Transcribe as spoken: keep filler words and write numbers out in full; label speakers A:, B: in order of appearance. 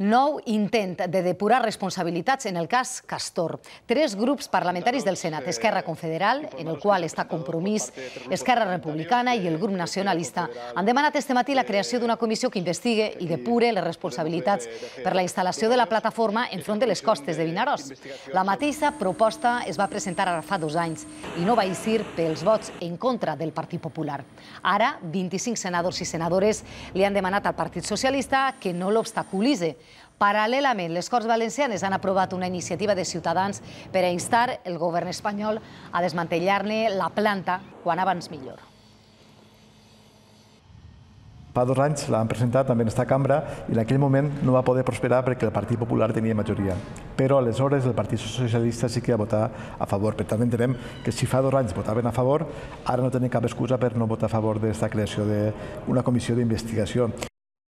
A: Nou intent de depurar responsabilitats en el cas Castor. Tres grups parlamentaris del Senat, Esquerra Confederal, en el qual està Compromís, Esquerra Republicana i el grup nacionalista, han demanat este matí la creació d'una comissió que investigue i depure les responsabilitats per la instal·lació de la plataforma enfront de les costes de Vinaròs. La mateixa proposta es va presentar ara fa dos anys i no va eixir pels vots en contra del Partit Popular. Ara, vint-i-cinc senadors i senadores li han demanat al Partit Socialista que no l'obstaculitze. Paral·lelament, les Corts Valencianes han aprovat una iniciativa de Ciutadans per a instar el govern espanyol a desmantellar-ne la planta quan abans millor.
B: Fa dos anys la van presentar també en aquesta cambra i en aquell moment no va poder prosperar perquè el Partit Popular tenia majoria. Però aleshores el Partit Socialista sí que va votar a favor. Per tant, entenem que si fa dos anys votaven a favor, ara no tenen cap excusa per no votar a favor d'aquesta creació d'una comissió d'investigació.